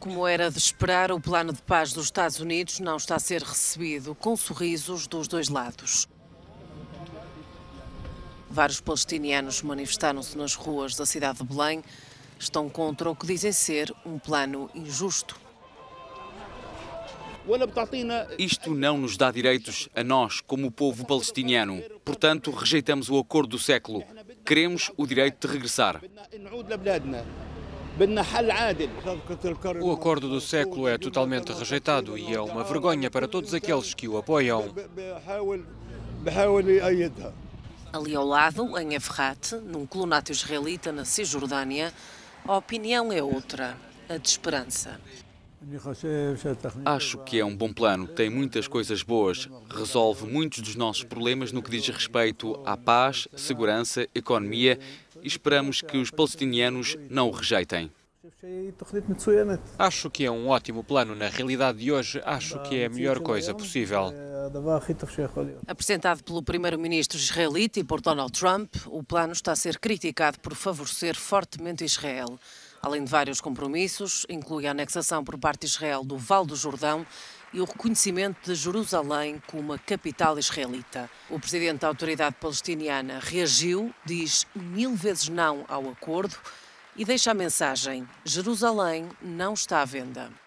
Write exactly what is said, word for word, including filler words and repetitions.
Como era de esperar, o plano de paz dos Estados Unidos não está a ser recebido com sorrisos dos dois lados. Vários palestinianos manifestaram-se nas ruas da cidade de Belém. Estão contra o que dizem ser um plano injusto. Isto não nos dá direitos a nós, como o povo palestiniano. Portanto, rejeitamos o acordo do século. Queremos o direito de regressar. O acordo do século é totalmente rejeitado e é uma vergonha para todos aqueles que o apoiam. Ali ao lado, em Efrat, num colonato israelita na Cisjordânia, a opinião é outra, a de esperança. Acho que é um bom plano, tem muitas coisas boas, resolve muitos dos nossos problemas no que diz respeito à paz, segurança, economia e esperamos que os palestinianos não o rejeitem. Acho que é um ótimo plano. Na realidade de hoje, acho que é a melhor coisa possível. Apresentado pelo primeiro-ministro israelita e por Donald Trump, o plano está a ser criticado por favorecer fortemente Israel. Além de vários compromissos, inclui a anexação por parte de Israel do Vale do Jordão e o reconhecimento de Jerusalém como uma capital israelita. O presidente da autoridade palestiniana reagiu, diz mil vezes não ao acordo e deixa a mensagem: Jerusalém não está à venda.